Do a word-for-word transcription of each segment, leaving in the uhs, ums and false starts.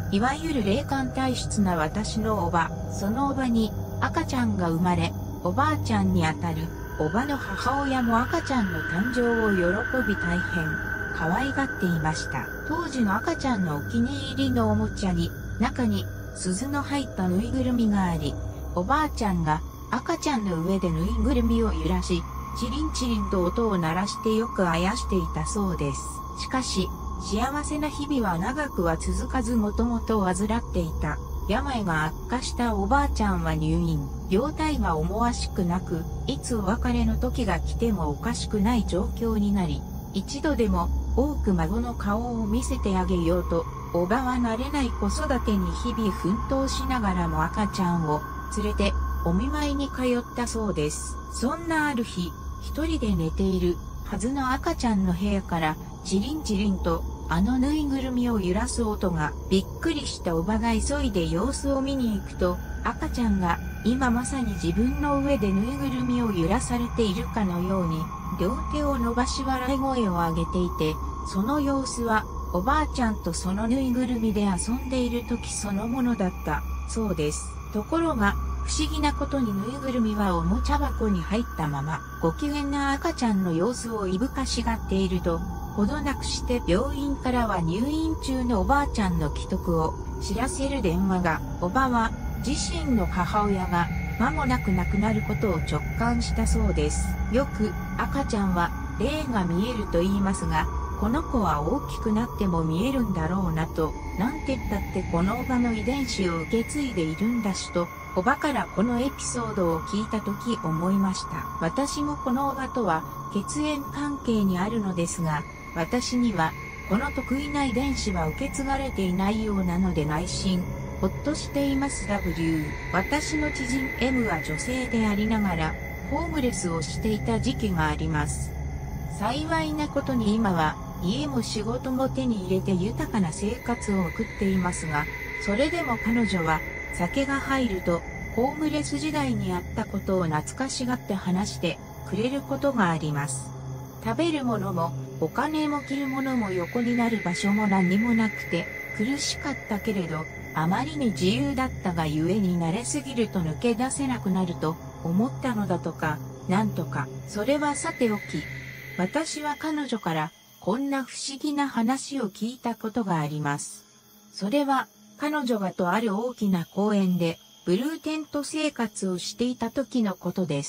いわゆる霊感体質な私のおば、そのおばに赤ちゃんが生まれ、おばあちゃんにあたる、おばの母親も赤ちゃんの誕生を喜び大変、可愛がっていました。当時の赤ちゃんのお気に入りのおもちゃに、中に鈴の入ったぬいぐるみがあり、おばあちゃんが赤ちゃんの上でぬいぐるみを揺らし、チリンチリンと音を鳴らしてよくあやしていたそうです。しかし、幸せな日々は長くは続かずもともと患っていた。病が悪化したおばあちゃんは入院。病態は思わしくなく、いつお別れの時が来てもおかしくない状況になり、一度でも多く孫の顔を見せてあげようと、おばは慣れない子育てに日々奮闘しながらも赤ちゃんを連れてお見舞いに通ったそうです。そんなある日、一人で寝ているはずの赤ちゃんの部屋からチリンチリンとあのぬいぐるみを揺らす音がびっくりしたおばが急いで様子を見に行くと赤ちゃんが今まさに自分の上でぬいぐるみを揺らされているかのように両手を伸ばし笑い声を上げていてその様子はおばあちゃんとそのぬいぐるみで遊んでいる時そのものだったそうです。ところが不思議なことにぬいぐるみはおもちゃ箱に入ったままご機嫌な赤ちゃんの様子をいぶかしがっているとほどなくして病院からは入院中のおばあちゃんの帰宅を知らせる電話が、おばは自身の母親が間もなく亡くなることを直感したそうです。よく赤ちゃんは霊が見えると言いますが、この子は大きくなっても見えるんだろうなと、なんて言ったってこのおばの遺伝子を受け継いでいるんだしと、おばからこのエピソードを聞いたとき思いました。私もこのおばとは血縁関係にあるのですが、私にはこの得意な遺伝子は受け継がれていないようなので内心ほっとしています。 W 私の知人 M は女性でありながらホームレスをしていた時期があります。幸いなことに今は家も仕事も手に入れて豊かな生活を送っていますが、それでも彼女は酒が入るとホームレス時代にあったことを懐かしがって話してくれることがあります。食べるものもお金も着るものも横になる場所も何もなくて苦しかったけれどあまりに自由だったがゆえに慣れすぎると抜け出せなくなると思ったのだとか、なんとか。それはさておき、私は彼女からこんな不思議な話を聞いたことがあります。それは彼女がとある大きな公園でブルーテント生活をしていた時のことです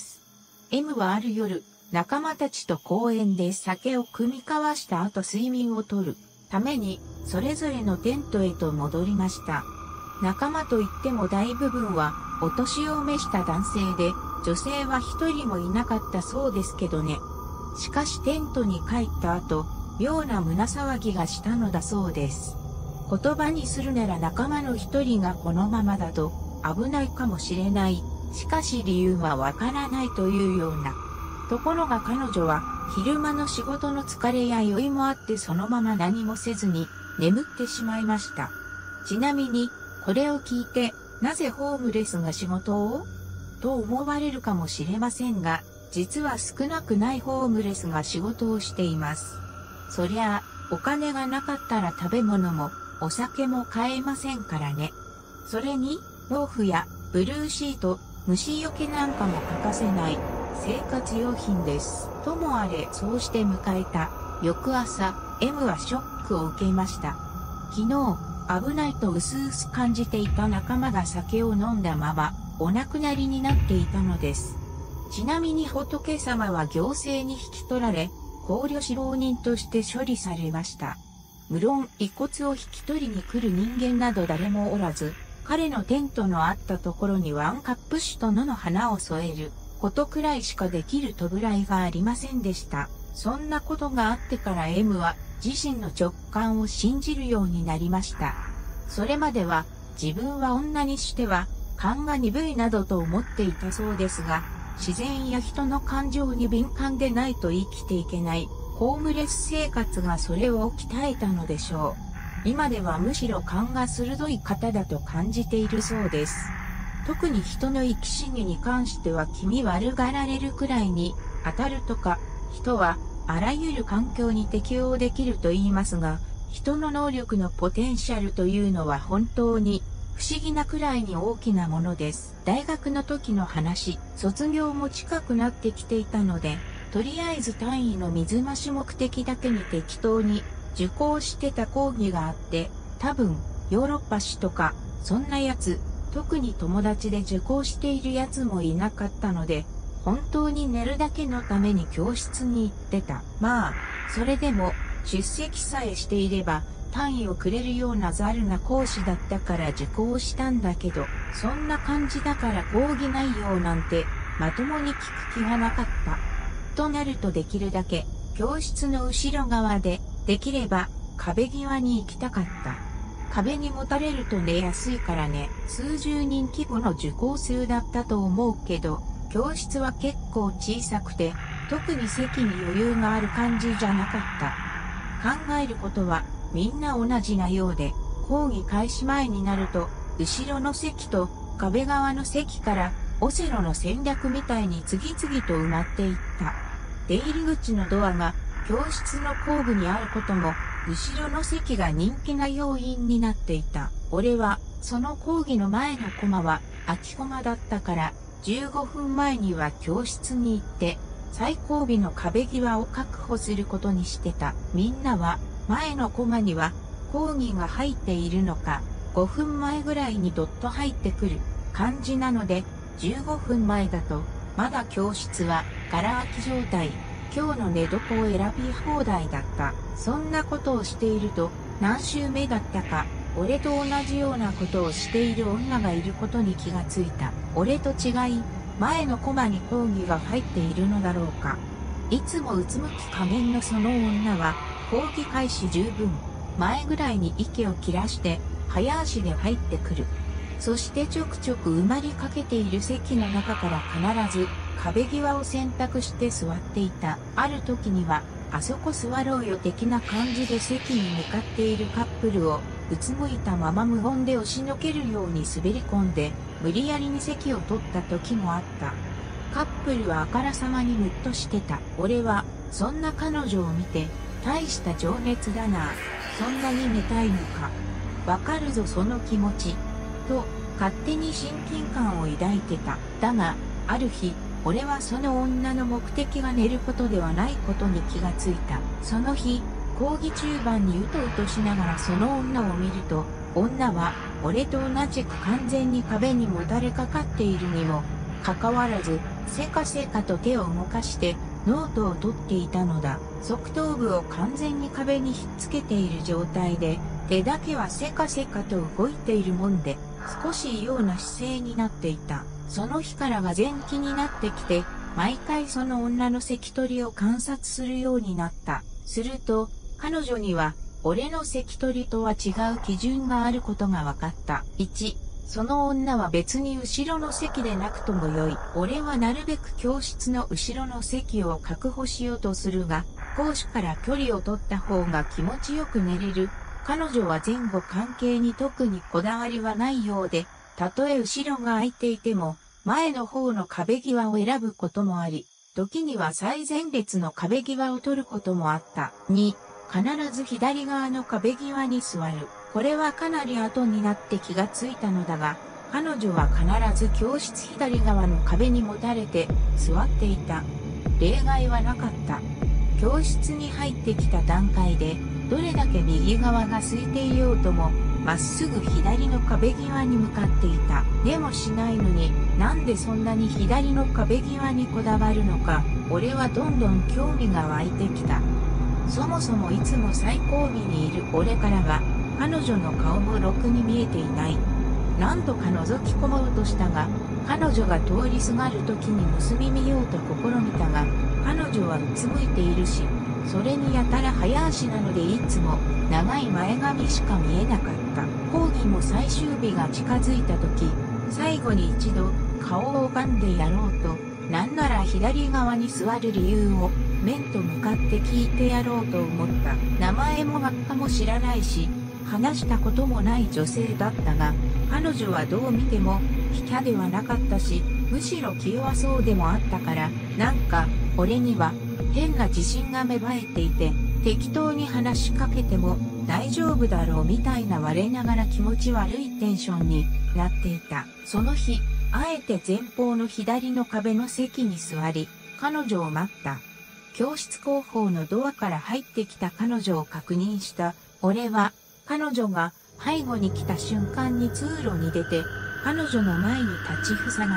。M はある夜、仲間たちと公園で酒を酌み交わした後睡眠をとるためにそれぞれのテントへと戻りました。仲間といっても大部分はお年を召した男性で女性は一人もいなかったそうですけどね。しかしテントに帰った後、妙な胸騒ぎがしたのだそうです。言葉にするなら仲間の一人がこのままだと危ないかもしれない。しかし理由はわからないというような。ところが彼女は昼間の仕事の疲れや酔いもあってそのまま何もせずに眠ってしまいました。ちなみにこれを聞いてなぜホームレスが仕事をと思われるかもしれませんが、実は少なくないホームレスが仕事をしています。そりゃあお金がなかったら食べ物もお酒も買えませんからね。それに毛布やブルーシート、虫除けなんかも欠かせない生活用品です。ともあれそうして迎えた翌朝、M はショックを受けました。昨日危ないと薄々感じていた仲間が酒を飲んだままお亡くなりになっていたのです。ちなみに仏様は行政に引き取られ考慮死亡人として処理されました。無論遺骨を引き取りに来る人間など誰もおらず、彼のテントのあったところにワンカップ酒と野の花を添えることくらいしかできる弔いがありませんでした。そんなことがあってから M は自身の直感を信じるようになりました。それまでは自分は女にしては勘が鈍いなどと思っていたそうですが、自然や人の感情に敏感でないと生きていけないホームレス生活がそれを鍛えたのでしょう。今ではむしろ勘が鋭い方だと感じているそうです。特に人の生き死にに関しては気味悪がられるくらいに当たるとか、人はあらゆる環境に適応できると言いますが、 人の能力のポテンシャルというのは本当に不思議なくらいに大きなものです。大学の時の話、卒業も近くなってきていたので、とりあえず単位の水増し目的だけに適当に受講してた講義があって、多分ヨーロッパ史とかそんなやつ、特に友達で受講しているやつもいなかったので、本当に寝るだけのために教室に行ってた。まあ、それでも出席さえしていれば単位をくれるようなざるな講師だったから受講したんだけど、そんな感じだから講義内容なんてまともに聞く気がなかった。となるとできるだけ教室の後ろ側で、できれば壁際に行きたかった。壁にもたれると寝やすいからね。数十人規模の受講数だったと思うけど、教室は結構小さくて、特に席に余裕がある感じじゃなかった。考えることはみんな同じなようで、講義開始前になると、後ろの席と壁側の席からオセロの戦略みたいに次々と埋まっていった。出入り口のドアが教室の後部にあることも、後ろの席が人気な要因になっていた。俺は、その講義の前のコマは空きコマだったから、じゅうごふんまえには教室に行って、最後尾の壁際を確保することにしてた。みんなは、前のコマには講義が入っているのか、ごふんまえぐらいにドッと入ってくる感じなので、じゅうごふんまえだと、まだ教室はガラ空き状態。今日の寝床を選び放題だった。そんなことをしていると、何週目だったか、俺と同じようなことをしている女がいることに気がついた。俺と違い、前のコマに講義が入っているのだろうか。いつもうつむき仮面のその女は、講義開始十分前ぐらいに息を切らして、早足で入ってくる。そしてちょくちょく埋まりかけている席の中から必ず、壁際を選択して座っていた。ある時には、あそこ座ろうよ的な感じで席に向かっているカップルを、うつむいたまま無言で押しのけるように滑り込んで、無理やりに席を取った時もあった。カップルはあからさまにムッとしてた。俺は、そんな彼女を見て、大した情熱だな。そんなに寝たいのか。わかるぞその気持ち。と、勝手に親近感を抱いてた。だが、ある日、俺はその女の目的が寝ることではないことに気がついた。その日、講義中盤にうとうとしながらその女を見ると、女は俺と同じく完全に壁にもたれかかっているにもかかわらず、せかせかと手を動かしてノートを取っていたのだ。側頭部を完全に壁にひっつけている状態で、手だけはせかせかと動いているもんで、少し異様な姿勢になっていた。その日からが前期になってきて、毎回その女の席取りを観察するようになった。すると、彼女には、俺の席取りとは違う基準があることが分かった。いち、その女は別に後ろの席でなくともよい。俺はなるべく教室の後ろの席を確保しようとするが、講師から距離を取った方が気持ちよく寝れる。彼女は前後関係に特にこだわりはないようで、たとえ後ろが空いていても、前の方の壁際を選ぶこともあり、時には最前列の壁際を取ることもあった。に、必ず左側の壁際に座る。これはかなり後になって気がついたのだが、彼女は必ず教室左側の壁にもたれて座っていた。例外はなかった。教室に入ってきた段階で、どれだけ右側が空いていようとも、まっすぐ左の壁際に向かっていた。でもしないのに、なんでそんなに左の壁際にこだわるのか、俺はどんどん興味が湧いてきた。そもそもいつも最後尾にいる俺からは、彼女の顔もろくに見えていない。何度か覗き込もうとしたが、彼女が通りすがる時に盗み見ようと試みたが、彼女はうつむいているし、それにやたら早足なのでいつも長い前髪しか見えなかった。講義も最終日が近づいた時、最後に一度顔を拝んでやろうと、なんなら左側に座る理由を面と向かって聞いてやろうと思った。名前も学科も知らないし、話したこともない女性だったが、彼女はどう見ても卑怯ではなかったし、むしろ気弱そうでもあったから、なんか俺には変な自信が芽生えていて、適当に話しかけても大丈夫だろうみたいな我ながら気持ち悪いテンションになっていた。その日、あえて前方の左の壁の席に座り、彼女を待った。教室後方のドアから入ってきた彼女を確認した。俺は、彼女が背後に来た瞬間に通路に出て、彼女の前に立ちふさがった。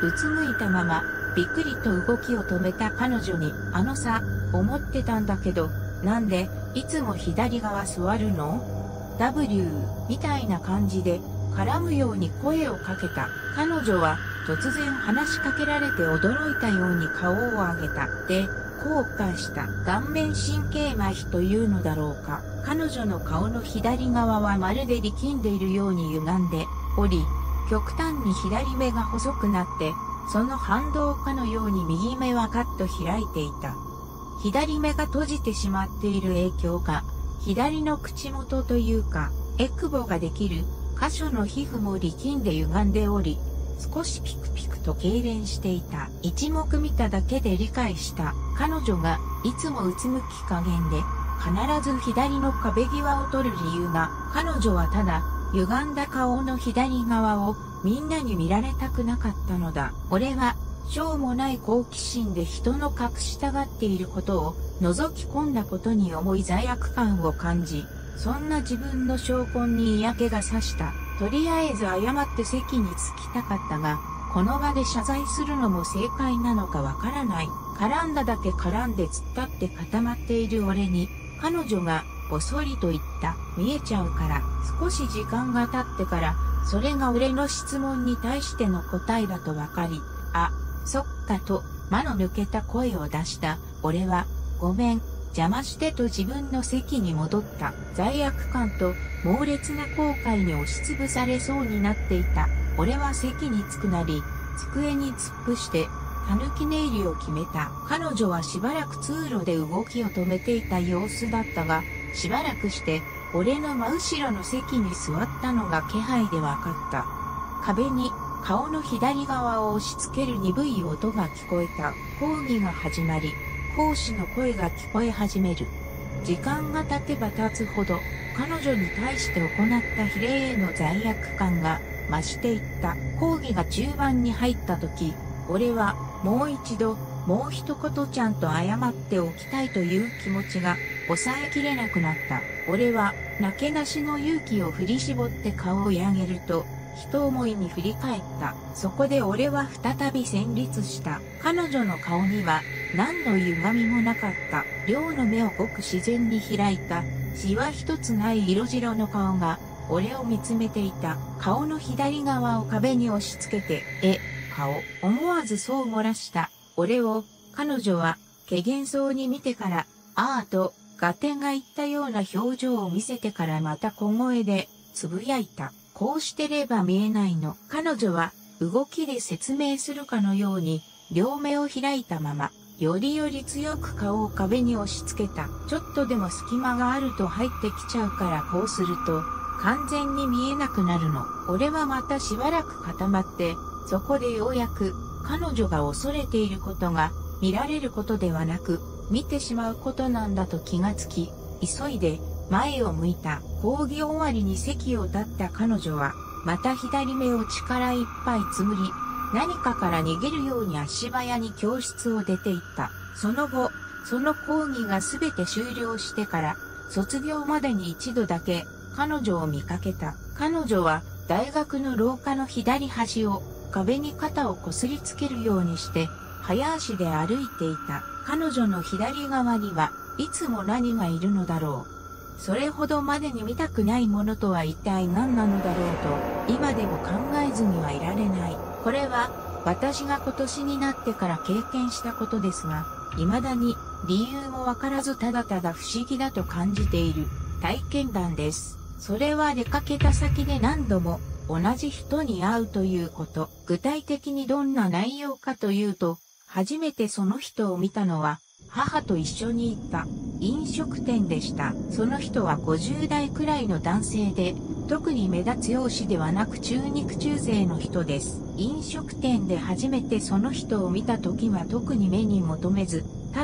うつむいたまま、びっくりと動きを止めた彼女に、あのさ、思ってたんだけど、なんで、いつも左側座るの？ ダブリュー みたいな感じで、絡むように声をかけた。彼女は、突然話しかけられて驚いたように顔を上げた。で、後悔した。顔面神経麻痺というのだろうか。彼女の顔の左側はまるで力んでいるように歪んでおり、極端に左目が細くなって、その反動かのように右目はカッと開いていた。左目が閉じてしまっている影響か、左の口元というか、エクボができる箇所の皮膚も力んで歪んでおり、少しピクピクと痙攣していた。一目見ただけで理解した。彼女がいつもうつむき加減で、必ず左の壁際を取る理由が、彼女はただ、歪んだ顔の左側をみんなに見られたくなかったのだ。俺は、しょうもない好奇心で人の隠したがっていることを覗き込んだことに重い罪悪感を感じ、そんな自分の証拠に嫌気がさした。とりあえず謝って席に着きたかったが、この場で謝罪するのも正解なのかわからない。絡んだだけ絡んで突っ立って固まっている俺に、彼女がぼそりと言った。見えちゃうから。少し時間が経ってから、それが俺の質問に対しての答えだとわかり、あ、そっかと、間の抜けた声を出した。俺は、ごめん、邪魔してと自分の席に戻った。罪悪感と猛烈な後悔に押しつぶされそうになっていた。俺は席に着くなり、机に突っ伏して、たぬき寝入りを決めた。彼女はしばらく通路で動きを止めていた様子だったが、しばらくして、俺の真後ろの席に座ったのが気配でわかった。壁に顔の左側を押し付ける鈍い音が聞こえた。講義が始まり、講師の声が聞こえ始める。時間が経てば経つほど、彼女に対して行った非礼への罪悪感が増していった。講義が中盤に入った時、俺はもう一度、もう一言ちゃんと謝っておきたいという気持ちが抑えきれなくなった。俺は、なけなしの勇気を振り絞って顔を上げると、一思いに振り返った。そこで俺は再び戦慄した。彼女の顔には何の歪みもなかった。両の目をごく自然に開いた、シワ一つない色白の顔が、俺を見つめていた。顔の左側を壁に押し付けて、え、顔。思わずそう漏らした。俺を、彼女は、怪訝そうに見てから、あーと、合点がいったような表情を見せてからまた小声で、つぶやいた。こうしてれば見えないの。彼女は、動きで説明するかのように、両目を開いたまま、よりより強く顔を壁に押し付けた。ちょっとでも隙間があると入ってきちゃうからこうすると、完全に見えなくなるの。俺はまたしばらく固まって、そこでようやく、彼女が恐れていることが、見られることではなく、見てしまうことなんだと気がつき、急いで前を向いた。講義終わりに席を立った彼女は、また左目を力いっぱいつむり、何かから逃げるように足早に教室を出て行った。その後、その講義がすべて終了してから、卒業までに一度だけ彼女を見かけた。彼女は大学の廊下の左端を壁に肩をこすりつけるようにして、早足で歩いていた。彼女の左側にはいつも何がいるのだろう。それほどまでに見たくないものとは一体何なのだろうと、今でも考えずにはいられない。これは、私が今年になってから経験したことですが、未だに理由もわからずただただ不思議だと感じている体験談です。それは出かけた先で何度も同じ人に会うということ。具体的にどんな内容かというと、初めてその人を見たのは、母と一緒に行った飲食店でした。その人はごじゅう代くらいの男性で、特に目立つ容姿ではなく中肉中背の人です。飲食店で初めてその人を見た時は特に目に求めず、ただ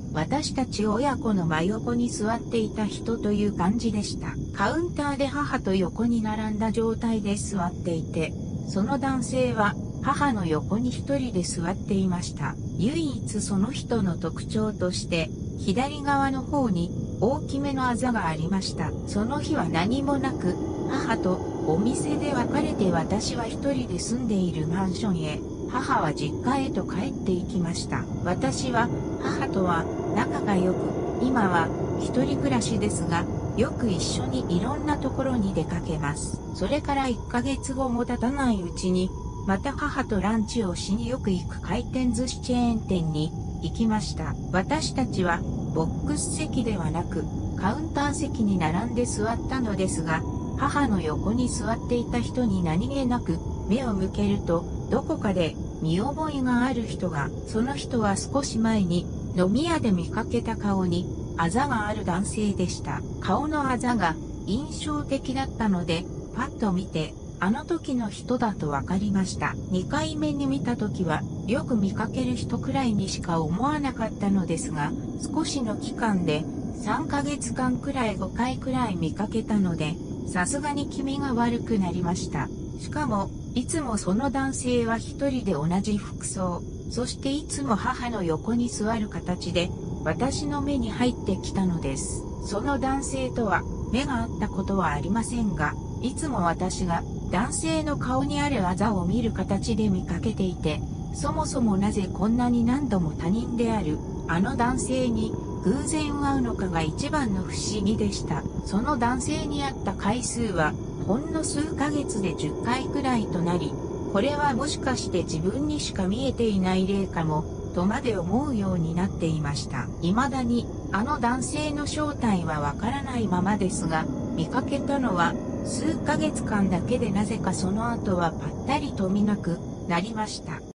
私たち親子の真横に座っていた人という感じでした。カウンターで母と横に並んだ状態で座っていて、その男性は母の横に一人で座っていました。唯一その人の特徴として、左側の方に大きめのあざがありました。その日は何もなく、母とお店で別れて私は一人で住んでいるマンションへ、母は実家へと帰っていきました。私は母とは仲が良く、今は一人暮らしですが、よく一緒にいろんなところに出かけます。それからいっかげつごも経たないうちに、また母とランチをしによく行く回転寿司チェーン店に行きました。私たちはボックス席ではなくカウンター席に並んで座ったのですが、母の横に座っていた人に何気なく目を向けると、どこかで見覚えがある人が、その人は少し前に飲み屋で見かけた顔にあざがある男性でした。顔のあざが印象的だったので、パッと見て、あの時の人だとわかりました。にかいめに見た時は、よく見かける人くらいにしか思わなかったのですが、少しの期間でさんかげつかんくらいごかいくらい見かけたので、さすがに気味が悪くなりました。しかも、いつもその男性は一人で同じ服装、そしていつも母の横に座る形で、私の目に入ってきたのです。その男性とは目が合ったことはありませんが、いつも私が男性の顔にあるあざを見る形で見かけていて、そもそもなぜこんなに何度も他人であるあの男性に偶然会うのかが一番の不思議でした。その男性に会った回数はほんの数ヶ月でじゅっかいくらいとなり、これはもしかして自分にしか見えていない例かも、とまで思うようになっていました。未だにあの男性の正体はわからないままですが、見かけたのは数ヶ月間だけでなぜかその後はぱったりと見なくなりました。